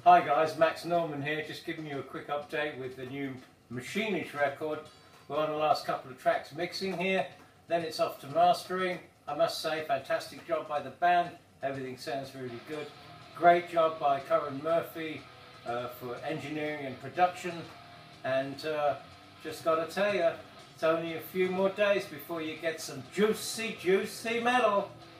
Hi guys, Max Norman here, just giving you a quick update with the new Machinage record. We're on the last couple of tracks mixing here, then it's off to mastering. I must say, fantastic job by the band, everything sounds really good. Great job by Corin Murphy for engineering and production, and just got to tell you, it's only a few more days before you get some juicy metal.